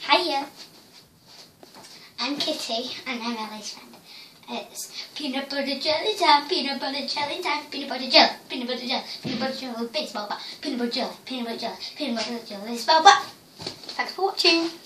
Hiya, I'm Kitty and I'm Ellie's friend. It's peanut butter jelly time, peanut butter jelly time, peanut butter jelly, peanut butter jelly, peanut butter jelly, baseball bat, peanut butter jelly, baseball bat. Thanks for watching.